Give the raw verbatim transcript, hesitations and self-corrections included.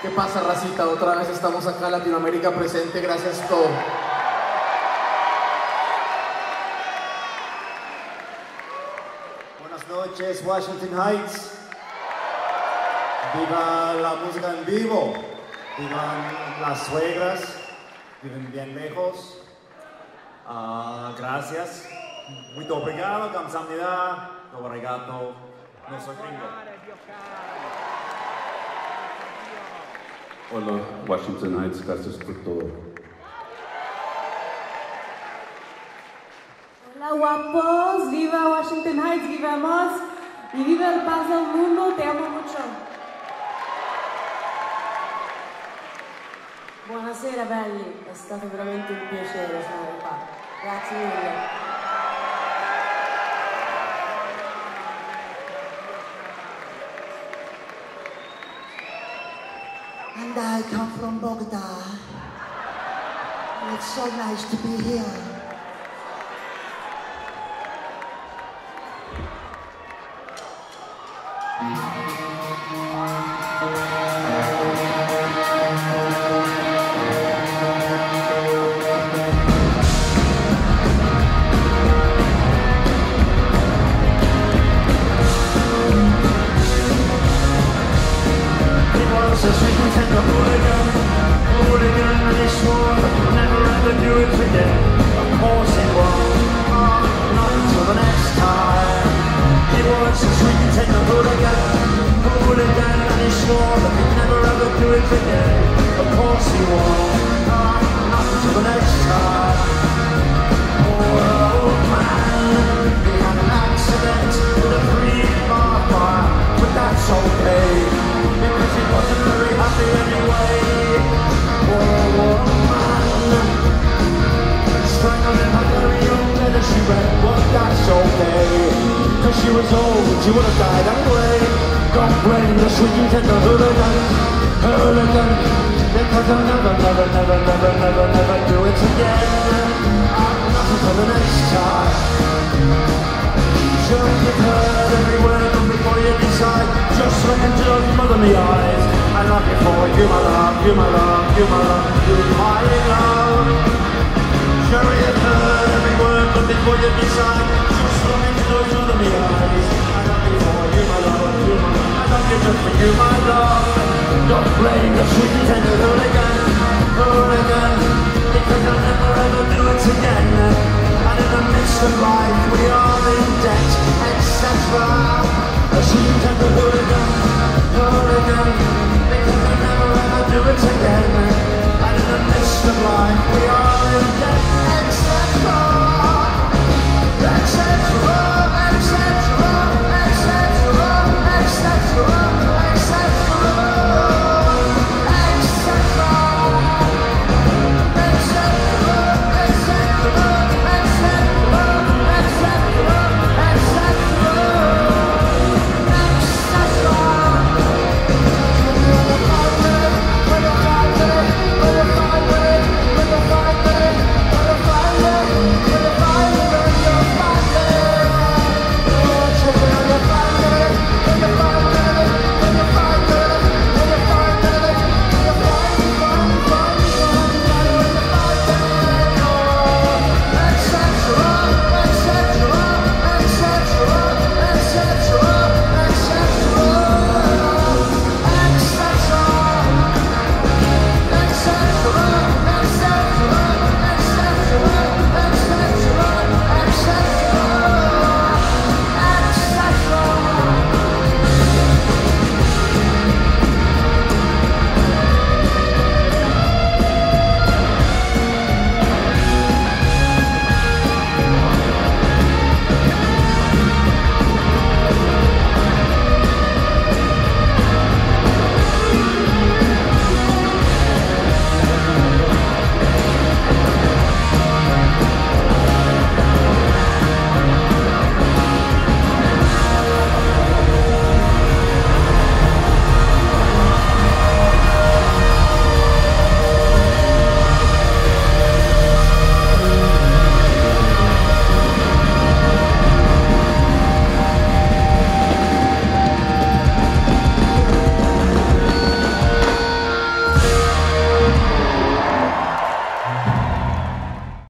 ¿Qué pasa, racita? Otra vez estamos acá, Latinoamérica presente, gracias a todo. Buenas noches, Washington Heights. Viva la música en vivo. Vivan las suegras. Viven bien lejos. Uh, gracias. Muito obrigado, 감사합니다. Obrigado. No soy gringo. Hola, Washington Heights, gracias por todo. Hola guapos, viva Washington Heights, vivamos y viva el paz del mundo, te amo mucho. Buonasera belli, è stato veramente un piacere stare qua, grazie mille. And I come from Bogota. And it's so nice to be here. Says we can take a hooligan, hooligan, and he swore that he'd never ever do it again. Of course he won't, not until the next time. He was says we can take a hooligan, hooligan, and he swore that he'd never ever do it again. Of course he won't, not until the next time. Poor old man, he had an accident with a three-bar fire, but that's okay. Because he wasn't very happy anyway. Poor old man, strangled in her very young leather she read, but that's okay. Cause she was old, she would have died anyway. Don't blame the sweet and the hooligan, hooligan, because I'll never, never, never, never, never, never do it again. Not until the next time. Sure you've heard every word of before you decide. Just look into those motherly eyes. I love you for you, my love, you, my love, you, my love, you, my love. Sure you've heard every word, but before you decide, just look into those motherly eyes. I love you for you, my love, you, my love. I love you just for you, my love. Don't blame the sweet and tender hooligan.